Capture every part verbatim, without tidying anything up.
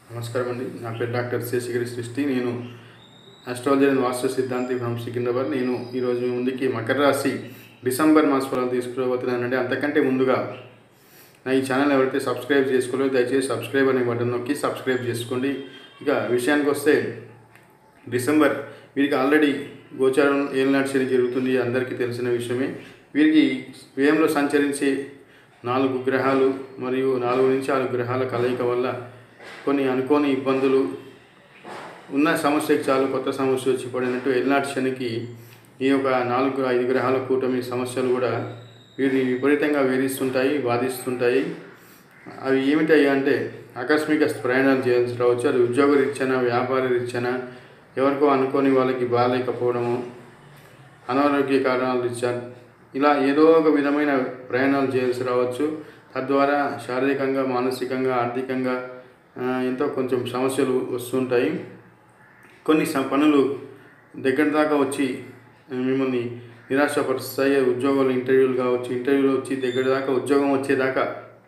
నమస్కారం అండి. నా పేరు డాక్టర్ శేషగిరి సృష్టి. నేను ఆస్ట్రాలజీ అండ్ వాస్తు సిద్ధాంతి ఫ్రమ్ సికింద్రాబాద్. నేను ఈరోజు మీ ముందుకి మకర రాశి డిసెంబర్ మాస ఫలాలు తీసుకురాబోతున్నానండి. అంతకంటే ముందుగా నా ఈ ఛానల్ ఎవరైతే సబ్స్క్రైబ్ చేసుకోలేదో దయచేసి సబ్స్క్రైబ్ అనే బటన్ నొక్కి సబ్స్క్రైబ్ చేసుకోండి. ఇక విషయానికి వస్తే డిసెంబర్ వీరికి ఆల్రెడీ గోచారం ఏలినాటి శని జరుగుతుంది, అందరికీ తెలిసిన విషయమే. వీరికి వ్యయంలో సంచరించే నాలుగు గ్రహాలు మరియు నాలుగు నుంచి ఆరు గ్రహాల కలయిక వల్ల కొన్ని అనుకోని ఇబ్బందులు ఉన్న సమస్యకి చాలు కొత్త సమస్య వచ్చి పడినట్టు ఏలినాటి శనికి ఈ యొక్క నాలుగు ఐదు గ్రహాల కూటమి సమస్యలు కూడా వీరిని విపరీతంగా వేధిస్తుంటాయి, బాధిస్తుంటాయి. అవి ఏమిటాయి అంటే ఆకస్మిక ప్రయాణాలు చేయాల్సి రావచ్చు. అది ఉద్యోగ రీత్యాన, వ్యాపార రీత్యాన, ఎవరికో అనుకోని వాళ్ళకి బాగాలేకపోవడము, అనారోగ్య కారణాల రీత్యా ఇలా ఏదో ఒక విధమైన ప్రయాణాలు చేయాల్సి రావచ్చు. తద్వారా శారీరకంగా, మానసికంగా, ఆర్థికంగా ఎంతో కొంచెం సమస్యలు వస్తుంటాయి. కొన్ని పనులు దగ్గర దాకా వచ్చి మిమ్మల్ని నిరాశపరుస్తాయి. ఉద్యోగాలు ఇంటర్వ్యూలు కావచ్చు, ఇంటర్వ్యూలు వచ్చి దగ్గర దాకా ఉద్యోగం వచ్చేదాకా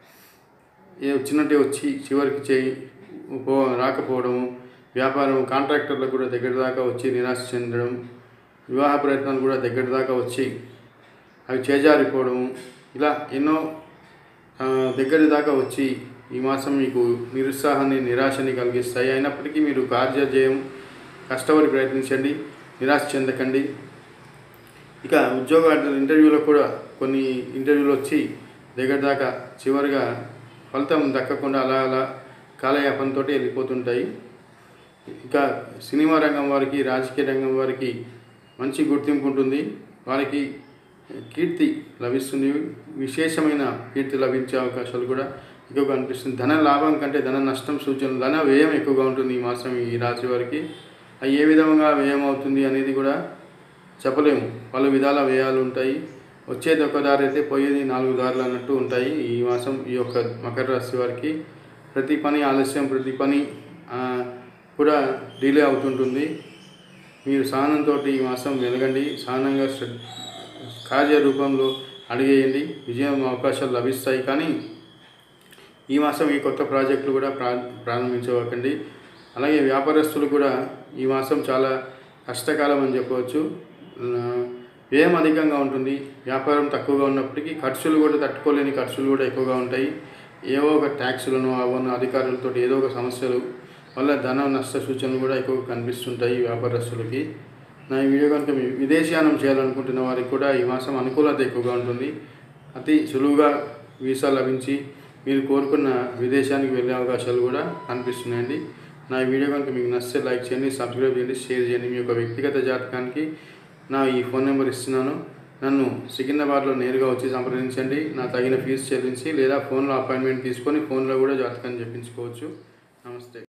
ఏ వచ్చినట్టే వచ్చి చివరికి చేయి పో రాకపోవడము, వ్యాపారం కాంట్రాక్టర్లకు కూడా దగ్గర దాకా వచ్చి నిరాశ చెందడం, వివాహ ప్రయత్నాలు కూడా దగ్గర దాకా వచ్చి అవి చేజారిపోవడము, ఇలా ఎన్నో దగ్గర దాకా వచ్చి ఈ మాసం మీకు నిరుత్సాహాన్ని, నిరాశని కలిగిస్తాయి. అయినప్పటికీ మీరు కార్యజయం కష్టపడి ప్రయత్నించండి, నిరాశ చెందకండి. ఇక ఉద్యోగ ఇంటర్వ్యూలో కూడా కొన్ని ఇంటర్వ్యూలు వచ్చి దగ్గర దాకా చివరిగా ఫలితం దక్కకుండా అలా అలా కాలయాపనతో వెళ్ళిపోతుంటాయి. ఇక సినిమా రంగం వారికి, రాజకీయ రంగం వారికి మంచి గుర్తింపు ఉంటుంది. వారికి కీర్తి లభిస్తుంది, విశేషమైన కీర్తి లభించే అవకాశాలు కూడా ఎక్కువగా అనిపిస్తుంది. ధన లాభం కంటే ధన నష్టం సూచనలు, ధన వ్యయం ఎక్కువగా ఉంటుంది ఈ మాసం ఈ రాశి వారికి. అవి ఏ విధంగా వ్యయం అవుతుంది అనేది కూడా చెప్పలేము. పలు విధాల వ్యయాలు ఉంటాయి. వచ్చేది ఒక దారి అయితే పోయేది నాలుగు దారులు అన్నట్టు ఉంటాయి ఈ మాసం ఈ యొక్క మకర రాశి వారికి. ప్రతి పని ఆలస్యం, ప్రతి పని కూడా డిలే అవుతుంటుంది. మీరు సహనంతో ఈ మాసం వెలగండి, సహనంగా కార్య రూపంలో అడిగేయండి, విజయం అవకాశాలు లభిస్తాయి. కానీ ఈ మాసం ఈ కొత్త ప్రాజెక్టులు కూడా ప్రా ప్రారంభించవకండి. అలాగే వ్యాపారస్తులు కూడా ఈ మాసం చాలా కష్టకాలం అని చెప్పవచ్చు. వ్యయం అధికంగా ఉంటుంది, వ్యాపారం తక్కువగా ఉన్నప్పటికీ ఖర్చులు కూడా తట్టుకోలేని ఖర్చులు కూడా ఎక్కువగా ఉంటాయి. ఏవో ఒక ట్యాక్సులను అవన్న అధికారులతో ఏదో ఒక సమస్యలు వల్ల ధన నష్ట సూచనలు కూడా ఎక్కువగా కనిపిస్తుంటాయి వ్యాపారస్తులకి. నా ఈ వీడియో కనుక మీ విదేశీయానం చేయాలనుకుంటున్న వారికి కూడా ఈ మాసం అనుకూలత ఎక్కువగా ఉంటుంది. అతి సులువుగా వీసా లభించి మీరు కోరుకున్న విదేశానికి వెళ్ళే అవకాశాలు కూడా కనిపిస్తున్నాయండి. నా ఈ వీడియో కనుక మీకు నచ్చితే లైక్ చేయండి, సబ్స్క్రైబ్ చేయండి, షేర్ చేయండి. మీ యొక్క వ్యక్తిగత జాతకానికి నా ఈ ఫోన్ నెంబర్ ఇస్తున్నాను. నన్ను సికింద్రాబాద్లో నేరుగా వచ్చి సంప్రదించండి. నా తగిన ఫీజు చెల్లించి లేదా ఫోన్లో అపాయింట్మెంట్ తీసుకొని ఫోన్లో కూడా జాతకాన్ని చెప్పించుకోవచ్చు. నమస్తే.